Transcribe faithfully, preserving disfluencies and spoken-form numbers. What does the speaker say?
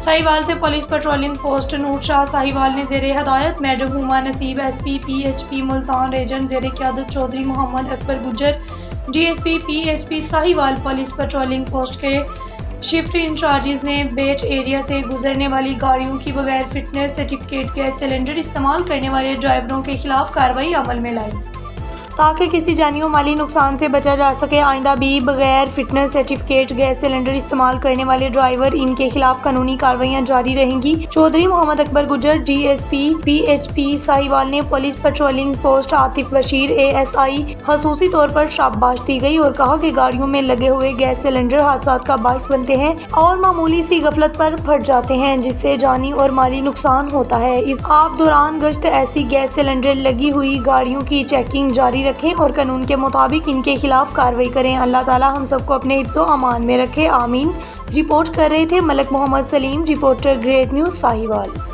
साहिवाल से police patrolling post Noor Shah Sahiwal ने जेर हदायत madam Huma Naseeb S P P H P Multan region जेर क़यादत Chaudhry Mohammad Akbar Gujjar D S P P H P Sahiwal police patrolling post के शिफ्ट इंचार्जेस ने बेट एरिया से गुजरने वाली गाड़ियों की बगैर फिटनेस सर्टिफिकेट गैस सिलेंडर इस्तेमाल करने वाले ड्राइवरों के खिलाफ कार्रवाई अमल में लाई ताकि किसी जानी और माली नुकसान से बचा जा सके। आइंदा भी बगैर फिटनेस सर्टिफिकेट गैस सिलेंडर इस्तेमाल करने वाले ड्राइवर इनके खिलाफ कानूनी कार्रवाइयां जारी रहेंगी। Chaudhary Mohammad Akbar Gujjar D S P P H P Sahiwal ने police patrolling post Atif Bashir A S I खसूसी तौर पर शाबाश दी गई और कहा कि गाड़ियों में लगे हुए गैस सिलेंडर हादसा का बाइस बनते हैं और मामूली सी गफलत पर फट जाते हैं जिससे जानी और माली नुकसान होता है। इस आप दौरान गश्त ऐसी गैस सिलेंडर लगी हुई गाड़ियों की चेकिंग जारी रखें और कानून के मुताबिक इनके खिलाफ कार्रवाई करें। अल्लाह ताला हम सबको अपने हिफ्ज़ो अमान में रखे, आमीन। रिपोर्ट कर रहे थे Malik Mohammad Saleem, reporter great news Sahiwal.